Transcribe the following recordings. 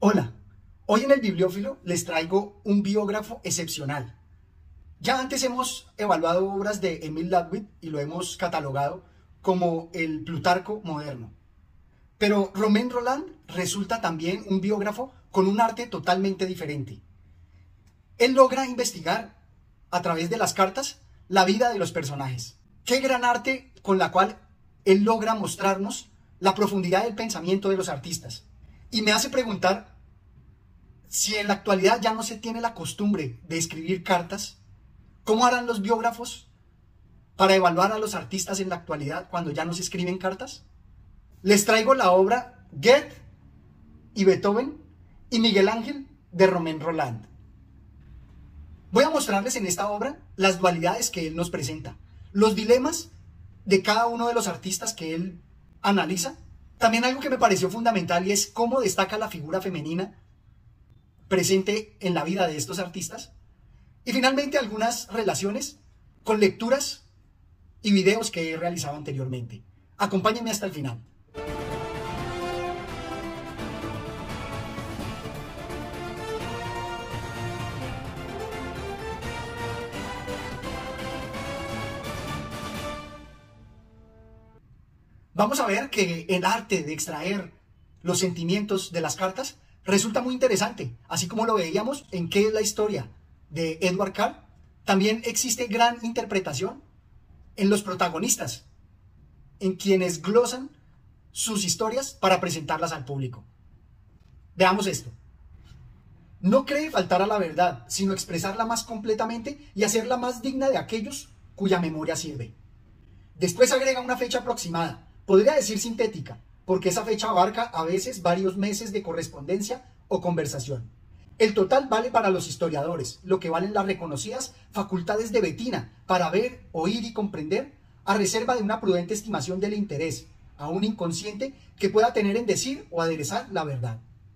Hola, hoy en el Bibliófilo les traigo un biógrafo excepcional. Ya antes hemos evaluado obras de Émile Ludwig y lo hemos catalogado como el Plutarco moderno. Pero Romain Rolland resulta también un biógrafo con un arte totalmente diferente. Él logra investigar a través de las cartas la vida de los personajes. Qué gran arte con la cual él logra mostrarnos la profundidad del pensamiento de los artistas. Y me hace preguntar si en la actualidad ya no se tiene la costumbre de escribir cartas, ¿cómo harán los biógrafos para evaluar a los artistas en la actualidad cuando ya no se escriben cartas? Les traigo la obra Goethe y Beethoven y Miguel Ángel de Romain Rolland. Voy a mostrarles en esta obra las dualidades que él nos presenta, los dilemas de cada uno de los artistas que él analiza. También algo que me pareció fundamental y es cómo destaca la figura femenina presente en la vida de estos artistas. Y finalmente algunas relaciones con lecturas y videos que he realizado anteriormente. Acompáñenme hasta el final. Vamos a ver que el arte de extraer los sentimientos de las cartas resulta muy interesante, así como lo veíamos en ¿Qué es la historia?, de Edward Carr. También existe gran interpretación en los protagonistas, en quienes glosan sus historias para presentarlas al público. Veamos esto. No cree faltar a la verdad, sino expresarla más completamente y hacerla más digna de aquellos cuya memoria sirve. Después agrega una fecha aproximada, podría decir sintética, porque esa fecha abarca a veces varios meses de correspondencia o conversación. El total vale para los historiadores, lo que valen las reconocidas facultades de Bettina para ver, oír y comprender, a reserva de una prudente estimación del interés, aún inconsciente, que pueda tener en decir o aderezar la verdad.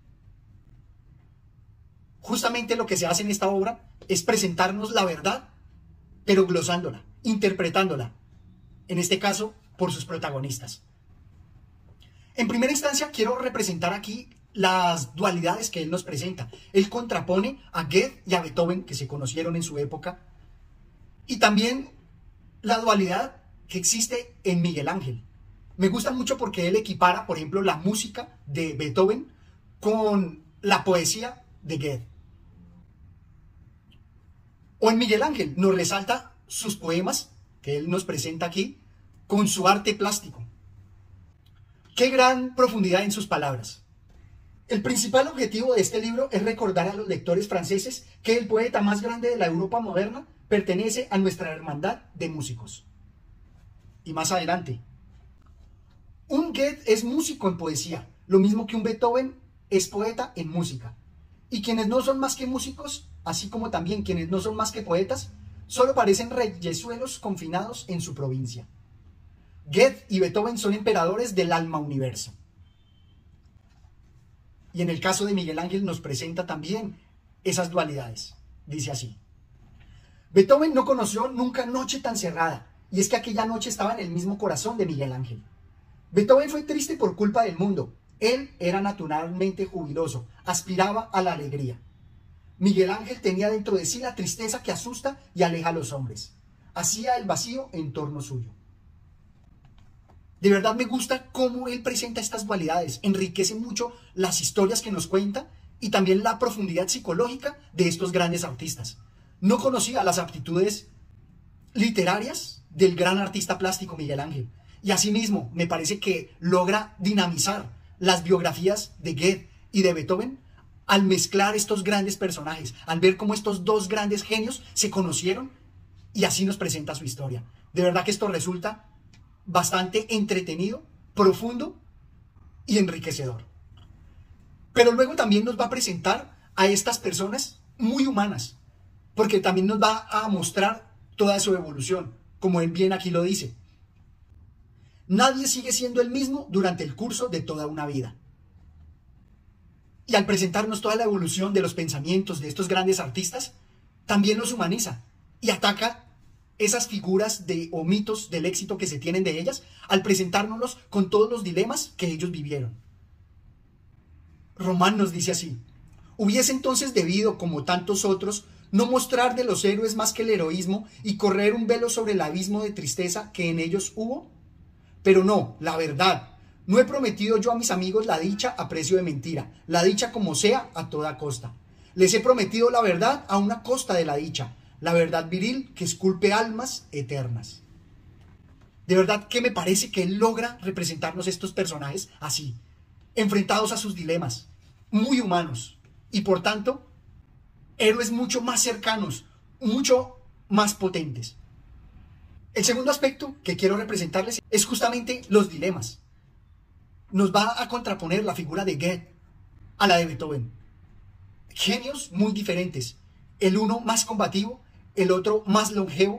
Justamente lo que se hace en esta obra es presentarnos la verdad, pero glosándola, interpretándola, en este caso por sus protagonistas. En primera instancia quiero representar aquí las dualidades que él nos presenta. Él contrapone a Goethe y a Beethoven, que se conocieron en su época, y también la dualidad que existe en Miguel Ángel. Me gusta mucho porque él equipara, por ejemplo, la música de Beethoven con la poesía de Goethe. O en Miguel Ángel nos resalta sus poemas, que él nos presenta aquí, con su arte plástico. Qué gran profundidad en sus palabras. El principal objetivo de este libro es recordar a los lectores franceses que el poeta más grande de la Europa moderna pertenece a nuestra hermandad de músicos. Y más adelante, un Goethe es músico en poesía, lo mismo que un Beethoven es poeta en música. Y quienes no son más que músicos, así como también quienes no son más que poetas, solo parecen reyesuelos confinados en su provincia. Goethe y Beethoven son emperadores del alma universo. Y en el caso de Miguel Ángel nos presenta también esas dualidades. Dice así: Beethoven no conoció nunca noche tan cerrada, y es que aquella noche estaba en el mismo corazón de Miguel Ángel. Beethoven fue triste por culpa del mundo. Él era naturalmente jubiloso, aspiraba a la alegría. Miguel Ángel tenía dentro de sí la tristeza que asusta y aleja a los hombres. Hacía el vacío en torno suyo. De verdad me gusta cómo él presenta estas dualidades, enriquece mucho las historias que nos cuenta y también la profundidad psicológica de estos grandes artistas. No conocía las aptitudes literarias del gran artista plástico Miguel Ángel, y asimismo me parece que logra dinamizar las biografías de Goethe y de Beethoven al mezclar estos grandes personajes, al ver cómo estos dos grandes genios se conocieron y así nos presenta su historia. De verdad que esto resulta bastante entretenido, profundo y enriquecedor. Pero luego también nos va a presentar a estas personas muy humanas, porque también nos va a mostrar toda su evolución, como él bien aquí lo dice. Nadie sigue siendo el mismo durante el curso de toda una vida. Y al presentarnos toda la evolución de los pensamientos de estos grandes artistas, también los humaniza y ataca esas figuras o mitos del éxito que se tienen de ellas al presentárnoslos con todos los dilemas que ellos vivieron. Román nos dice así: hubiese entonces debido, como tantos otros, no mostrar de los héroes más que el heroísmo y correr un velo sobre el abismo de tristeza que en ellos hubo. Pero no, la verdad. No he prometido yo a mis amigos la dicha a precio de mentira, la dicha como sea, a toda costa. Les he prometido la verdad a una costa de la dicha, la verdad viril que esculpe almas eternas. De verdad que me parece que él logra representarnos estos personajes así, enfrentados a sus dilemas, muy humanos, y por tanto, héroes mucho más cercanos, mucho más potentes. El segundo aspecto que quiero representarles es justamente los dilemas. Nos va a contraponer la figura de Goethe a la de Beethoven. Genios muy diferentes, el uno más combativo, el otro más longevo,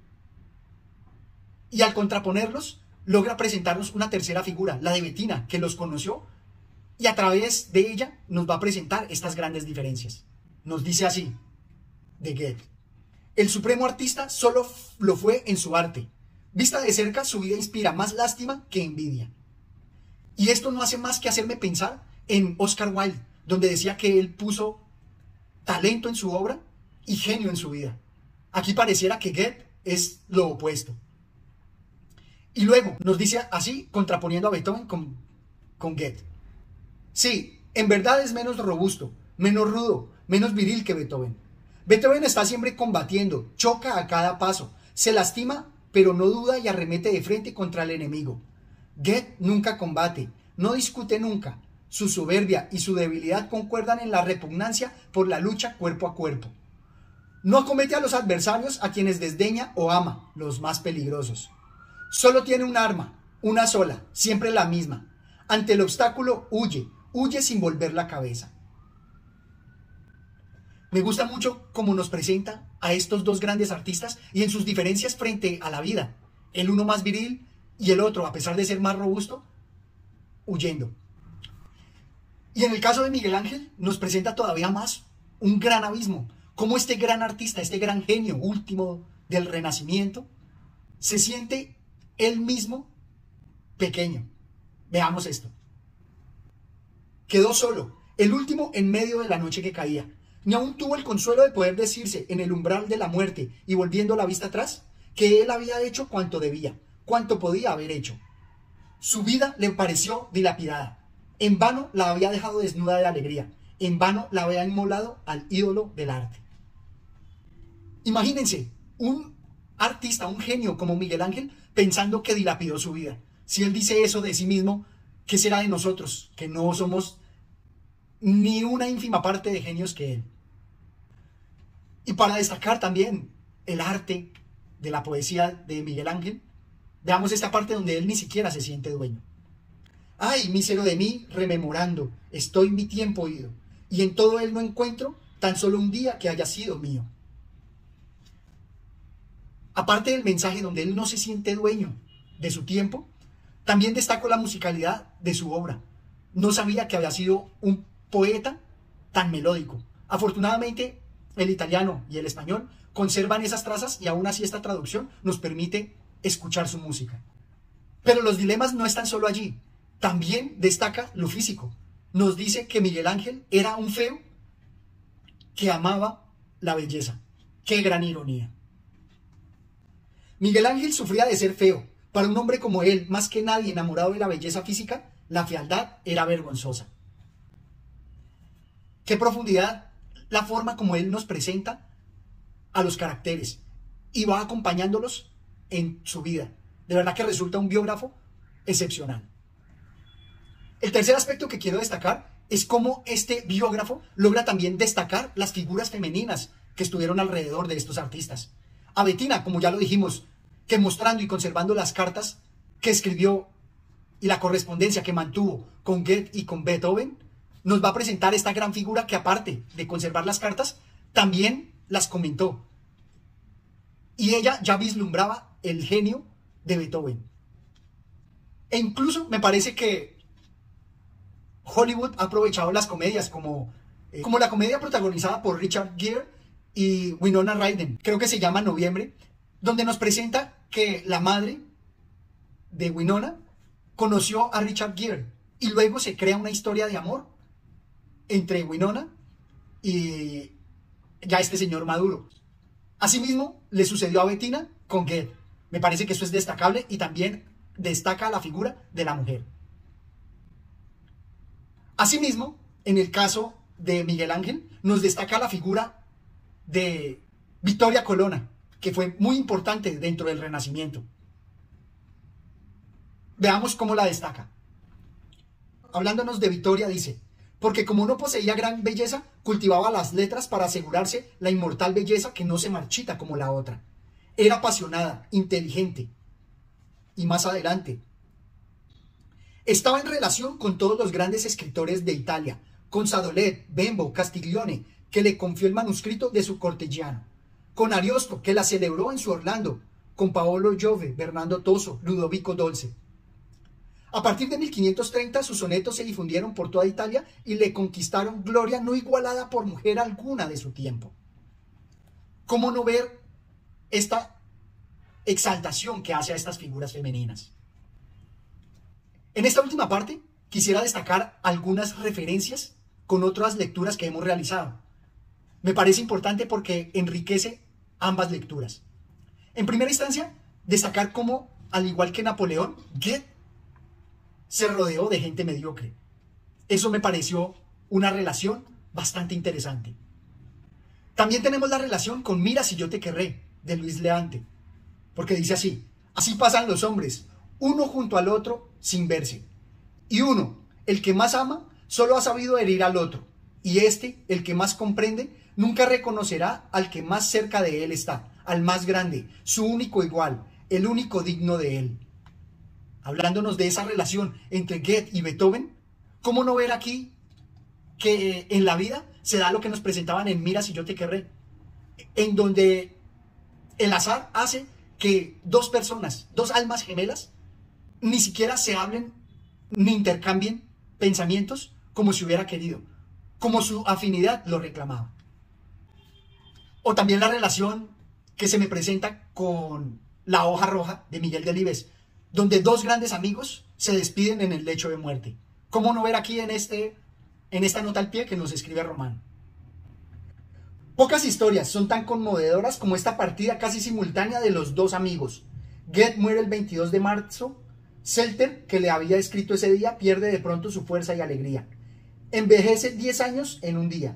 y al contraponerlos logra presentarnos una tercera figura, la de Bettina, que los conoció, y a través de ella nos va a presentar estas grandes diferencias. Nos dice así, de Goethe: el supremo artista solo lo fue en su arte. Vista de cerca, su vida inspira más lástima que envidia. Y esto no hace más que hacerme pensar en Oscar Wilde, donde decía que él puso talento en su obra y genio en su vida. Aquí pareciera que Goethe es lo opuesto. Y luego nos dice así, contraponiendo a Beethoven con Goethe: sí, en verdad es menos robusto, menos rudo, menos viril que Beethoven. Beethoven está siempre combatiendo, choca a cada paso, se lastima, pero no duda y arremete de frente contra el enemigo. Goethe nunca combate, no discute nunca. Su soberbia y su debilidad concuerdan en la repugnancia por la lucha cuerpo a cuerpo. No acomete a los adversarios a quienes desdeña o ama, los más peligrosos. Solo tiene un arma, una sola, siempre la misma. Ante el obstáculo huye, huye sin volver la cabeza. Me gusta mucho cómo nos presenta a estos dos grandes artistas y en sus diferencias frente a la vida. El uno más viril y el otro, a pesar de ser más robusto, huyendo. Y en el caso de Miguel Ángel nos presenta todavía más un gran abismo. Cómo este gran artista, este gran genio último del Renacimiento, se siente él mismo pequeño. Veamos esto. Quedó solo, el último en medio de la noche que caía. Ni aún tuvo el consuelo de poder decirse en el umbral de la muerte y volviendo la vista atrás, que él había hecho cuanto debía, cuanto podía haber hecho. Su vida le pareció dilapidada. En vano la había dejado desnuda de alegría. En vano la había inmolado al ídolo del arte. Imagínense, un artista, un genio como Miguel Ángel, pensando que dilapidó su vida. Si él dice eso de sí mismo, ¿qué será de nosotros? Que no somos ni una ínfima parte de genios que él. Y para destacar también el arte de la poesía de Miguel Ángel, veamos esta parte donde él ni siquiera se siente dueño. Ay, mísero de mí, rememorando, estoy mi tiempo ido, y en todo él no encuentro tan solo un día que haya sido mío. Aparte del mensaje donde él no se siente dueño de su tiempo, también destaco la musicalidad de su obra. No sabía que había sido un poeta tan melódico. Afortunadamente, el italiano y el español conservan esas trazas y aún así esta traducción nos permite escuchar su música. Pero los dilemas no están solo allí. También destaca lo físico. Nos dice que Miguel Ángel era un feo que amaba la belleza. ¡Qué gran ironía! Miguel Ángel sufría de ser feo. Para un hombre como él, más que nadie enamorado de la belleza física, la fealdad era vergonzosa. Qué profundidad la forma como él nos presenta a los caracteres y va acompañándolos en su vida. De verdad que resulta un biógrafo excepcional. El tercer aspecto que quiero destacar es cómo este biógrafo logra también destacar las figuras femeninas que estuvieron alrededor de estos artistas. A Bettina, como ya lo dijimos, que mostrando y conservando las cartas que escribió y la correspondencia que mantuvo con Goethe y con Beethoven, nos va a presentar esta gran figura que, aparte de conservar las cartas, también las comentó. Y ella ya vislumbraba el genio de Beethoven. E incluso me parece que Hollywood ha aprovechado las comedias como la comedia protagonizada por Richard Gere y Winona Ryder, creo que se llama Noviembre, donde nos presenta que la madre de Winona conoció a Richard Gere y luego se crea una historia de amor entre Winona y ya este señor Maduro. Asimismo, le sucedió a Bettina con Get. Me parece que eso es destacable y también destaca la figura de la mujer. Asimismo, en el caso de Miguel Ángel, nos destaca la figura de Vittoria Colonna, que fue muy importante dentro del Renacimiento. Veamos cómo la destaca. Hablándonos de Vittoria, dice: porque como no poseía gran belleza, cultivaba las letras para asegurarse la inmortal belleza que no se marchita como la otra. Era apasionada, inteligente. Y más adelante, estaba en relación con todos los grandes escritores de Italia, con Sadolet, Bembo, Castiglione, que le confió el manuscrito de su Cortegiano, con Ariosto, que la celebró en su Orlando, con Paolo Giove, Bernardo Toso, Ludovico Dolce. A partir de 1530 sus sonetos se difundieron por toda Italia y le conquistaron gloria no igualada por mujer alguna de su tiempo. ¿Cómo no ver esta exaltación que hace a estas figuras femeninas? En esta última parte quisiera destacar algunas referencias con otras lecturas que hemos realizado. Me parece importante porque enriquece ambas lecturas. En primera instancia, destacar cómo, al igual que Napoleón, Goethe se rodeó de gente mediocre. Eso me pareció una relación bastante interesante. También tenemos la relación con Mira si yo te querré, de Luis Leante, porque dice así: así pasan los hombres, uno junto al otro sin verse. Y uno, el que más ama, solo ha sabido herir al otro. Y este, el que más comprende, nunca reconocerá al que más cerca de él está, al más grande, su único igual, el único digno de él. Hablándonos de esa relación entre Goethe y Beethoven, ¿cómo no ver aquí que en la vida se da lo que nos presentaban en Mira si yo te querré? En donde el azar hace que dos personas, dos almas gemelas, ni siquiera se hablen ni intercambien pensamientos como si hubiera querido, como su afinidad lo reclamaba. O también la relación que se me presenta con La hoja roja de Miguel Delibes, donde dos grandes amigos se despiden en el lecho de muerte. ¿Cómo no ver aquí en esta nota al pie que nos escribe Román? Pocas historias son tan conmovedoras como esta partida casi simultánea de los dos amigos. Goethe muere el 22 de marzo. Zelter, que le había escrito ese día, pierde de pronto su fuerza y alegría. Envejece 10 años en un día.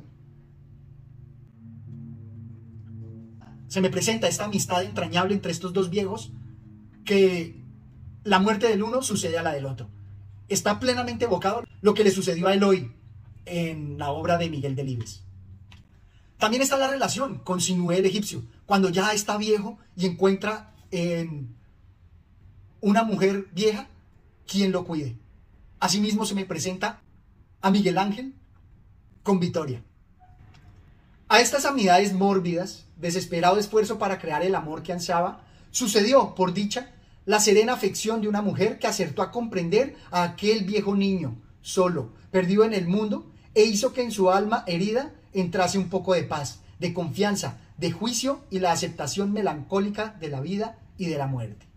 Se me presenta esta amistad entrañable entre estos dos viejos, que la muerte del uno sucede a la del otro. Está plenamente evocado lo que le sucedió a Eloy en la obra de Miguel Delibes. También está la relación con Sinué el egipcio, cuando ya está viejo y encuentra en una mujer vieja quien lo cuide. Asimismo se me presenta a Miguel Ángel con Vittoria. A estas amenidades mórbidas, desesperado esfuerzo para crear el amor que ansiaba, sucedió, por dicha, la serena afección de una mujer que acertó a comprender a aquel viejo niño, solo, perdido en el mundo, e hizo que en su alma herida entrase un poco de paz, de confianza, de juicio y la aceptación melancólica de la vida y de la muerte.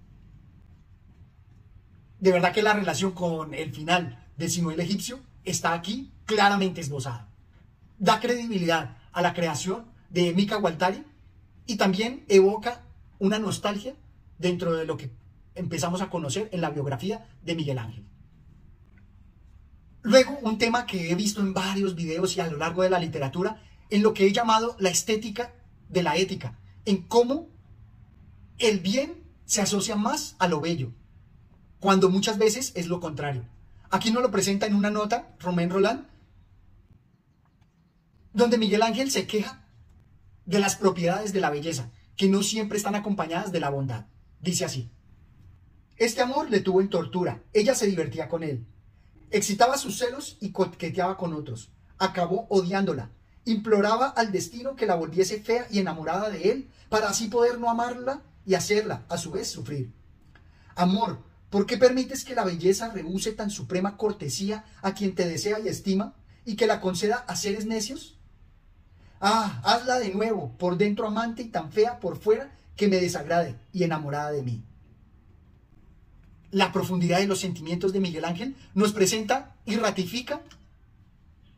De verdad que la relación con el final de Sinué el egipcio está aquí claramente esbozada. Da credibilidad a la creación de Mika Waltari y también evoca una nostalgia dentro de lo que empezamos a conocer en la biografía de Miguel Ángel. Luego, un tema que he visto en varios videos y a lo largo de la literatura, en lo que he llamado la estética de la ética, en cómo el bien se asocia más a lo bello, cuando muchas veces es lo contrario. Aquí nos lo presenta en una nota Romain Rolland, donde Miguel Ángel se queja de las propiedades de la belleza, que no siempre están acompañadas de la bondad. Dice así: este amor le tuvo en tortura, ella se divertía con él, excitaba sus celos y coqueteaba con otros, acabó odiándola, imploraba al destino que la volviese fea y enamorada de él, para así poder no amarla y hacerla, a su vez, sufrir. Amor, ¿por qué permites que la belleza rehúse tan suprema cortesía a quien te desea y estima, y que la conceda a seres necios? Ah, hazla de nuevo, por dentro amante y tan fea por fuera que me desagrade y enamorada de mí. La profundidad de los sentimientos de Miguel Ángel nos presenta y ratifica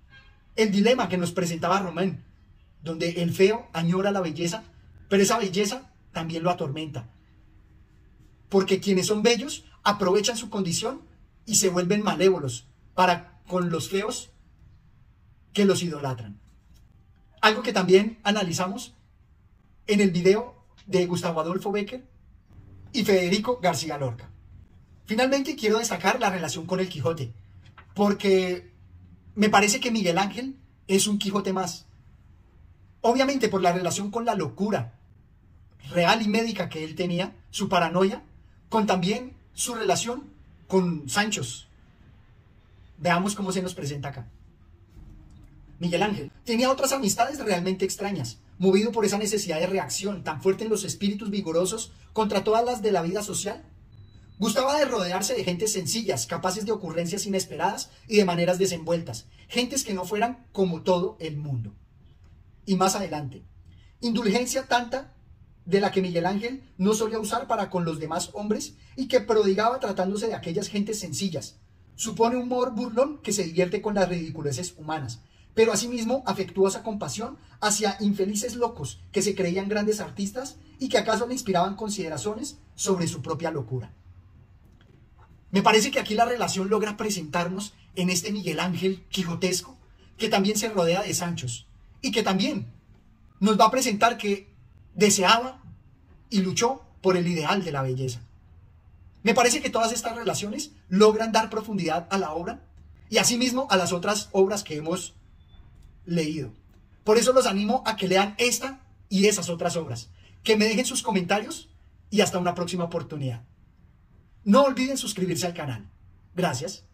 el dilema que nos presentaba Román, donde el feo añora la belleza, pero esa belleza también lo atormenta. Porque quienes son bellos aprovechan su condición y se vuelven malévolos para con los feos que los idolatran. Algo que también analizamos en el video de Gustavo Adolfo Bécquer y Federico García Lorca. Finalmente quiero destacar la relación con el Quijote, porque me parece que Miguel Ángel es un Quijote más. Obviamente por la relación con la locura real y médica que él tenía, su paranoia, con también su relación con Sanchos. Veamos cómo se nos presenta acá. Miguel Ángel tenía otras amistades realmente extrañas, movido por esa necesidad de reacción tan fuerte en los espíritus vigorosos contra todas las de la vida social. Gustaba de rodearse de gentes sencillas, capaces de ocurrencias inesperadas y de maneras desenvueltas, gentes que no fueran como todo el mundo. Y más adelante, indulgencia tanta de la que Miguel Ángel no solía usar para con los demás hombres y que prodigaba tratándose de aquellas gentes sencillas. Supone un humor burlón que se divierte con las ridiculeces humanas, pero asimismo afectuosa compasión hacia infelices locos que se creían grandes artistas y que acaso le inspiraban consideraciones sobre su propia locura. Me parece que aquí la relación logra presentarnos en este Miguel Ángel quijotesco, que también se rodea de Sanchos, y que también nos va a presentar que deseaba y luchó por el ideal de la belleza. Me parece que todas estas relaciones logran dar profundidad a la obra y asimismo a las otras obras que hemos leído. Por eso los animo a que lean esta y esas otras obras, que me dejen sus comentarios y hasta una próxima oportunidad. No olviden suscribirse al canal. Gracias.